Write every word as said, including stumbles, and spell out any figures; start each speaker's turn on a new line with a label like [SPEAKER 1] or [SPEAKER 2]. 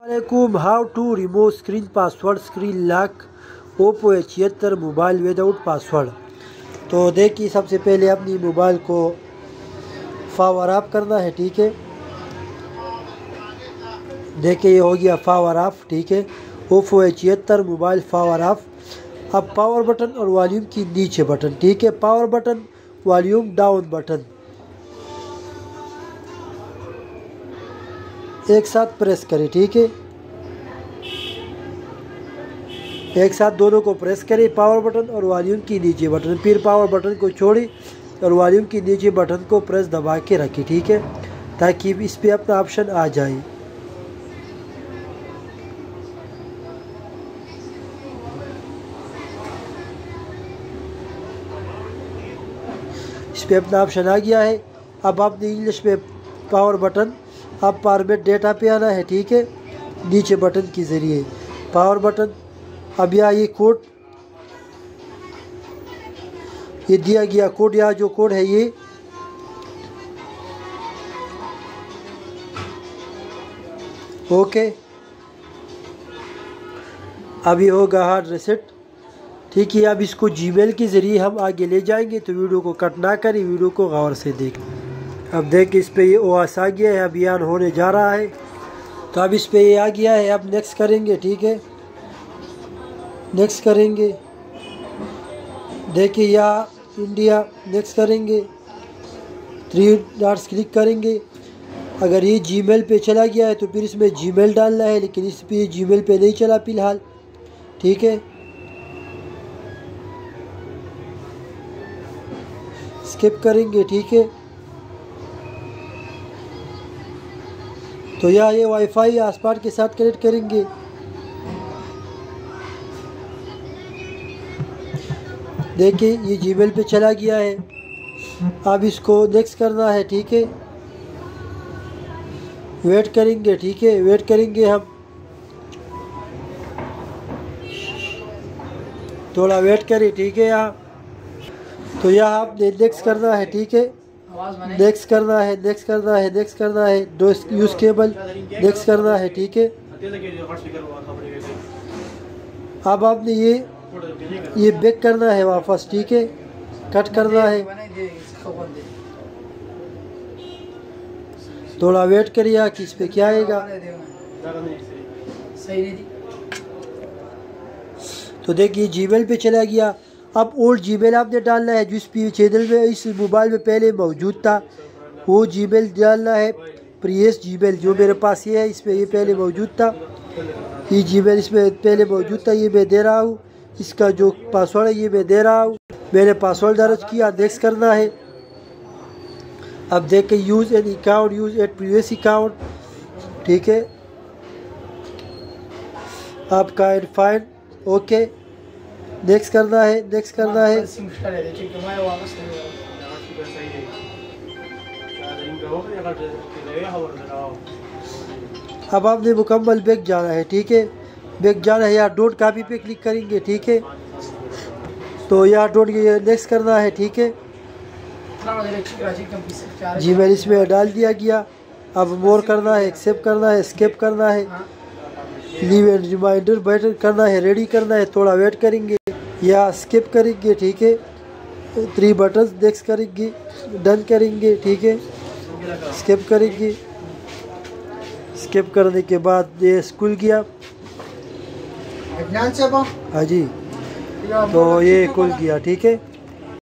[SPEAKER 1] वालेकुम। How to remove screen password screen lock Oppo A छिहत्तर mobile without password. तो देखिए, सबसे पहले अपनी मोबाइल को पावर ऑफ करना है। ठीक है, देखिए ये हो गया पावर ऑफ। ठीक है, ओप्पो ए छिहत्तर मोबाइल पावर ऑफ। अब पावर बटन और वॉल्यूम की नीचे बटन। ठीक है, power button volume down button एक साथ प्रेस करें। ठीक है, एक साथ दोनों को प्रेस करें, पावर बटन और वॉल्यूम की नीचे बटन। फिर पावर बटन को छोड़ें और वॉल्यूम की नीचे बटन को प्रेस दबा के रखें। ठीक है, ताकि इस पे अपना ऑप्शन आ जाए। इस पे अपना ऑप्शन आ गया है। अब आपने इंग्लिश में पावर बटन, अब फॉर्मेट डेटा पे आना है। ठीक है, नीचे बटन के ज़रिए पावर बटन। अब यहाँ ये कोड, ये दिया गया कोड, यहाँ जो कोड है ये ओके। अब ये होगा हार्ड रिसेट। ठीक है, अब इसको जीमेल के ज़रिए हम आगे ले जाएंगे, तो वीडियो को कट ना करें, वीडियो को गौर से देखें। अब देख इस पे ये ओएस आ गया है, अब यान होने जा रहा है। तो अब इस पे ये आ गया है, अब नेक्स्ट करेंगे। ठीक है, नेक्स्ट करेंगे। देखिए यहाँ इंडिया, नेक्स्ट करेंगे, थ्री डॉट्स क्लिक करेंगे। अगर ये जीमेल पे चला गया है तो फिर इसमें जीमेल डालना है, लेकिन इस पे जीमेल पे नहीं चला फिलहाल। ठीक है, स्किप करेंगे। ठीक है, तो यहाँ ये वाईफाई हॉटस्पॉट के साथ कनेक्ट करेंगे। देखिए ये जीमेल पे चला गया है। अब इसको नेक्स्ट करना है। ठीक है, वेट करेंगे। ठीक है, वेट करेंगे हम, थोड़ा वेट करें। ठीक है, यहाँ तो यहाँ आपने नेक्स्ट करना है। ठीक है, नेक्स्ट करना है, नेक्स्ट करना है, नेक्स्ट करना है, दो यूज केबल नेक्स्ट करना है। ठीक है, अब आपने ये ये बैक करना है वापस। ठीक है, कट करना है, थोड़ा वेट करिए कि इस पे क्या आएगा। तो देखिए जीमेल पे चला गया। अब ओल्ड जीमेल आपने डालना है, जिस भी चैनल में इस मोबाइल में पहले मौजूद था वो जीमेल डालना है। प्रीवियस जीमेल जो मेरे पास ये है, इसमें ये पहले मौजूद था, ये जीमेल इसमें पहले मौजूद था, ये मैं दे रहा हूँ। इसका जो पासवर्ड है ये मैं दे रहा हूँ, मैंने पासवर्ड दर्ज किया। नेक्स्ट करना है। अब देख के use an account, use at previous account. ठीक है, आपका एंड फाइंड ओके, नेक्स्ट करना है, नेक्स्ट करना है। अब आपने मुकम्मल बैक जाना है। ठीक है, बैक जाना है, यहाँ डोंट कॉपी पे क्लिक करेंगे। ठीक है, तो यहाँ डोंट नेक्स्ट करना है। ठीक है, जीमेल इसमें डाल दिया गया। अब मोर करना है, एक्सेप्ट करना है, स्किप करना है, लीव एंड रिमाइंडर बटन करना है, रेडी करना है, थोड़ा वेट करेंगे या स्किप करेंगे। ठीक है, थ्री बटन नेक्स्ट करेंगे, डन करेंगे। ठीक है, स्किप करेंगे, स्किप करने के बाद ये खुल गया। हाँ जी, तो ये खुल गया। ठीक है।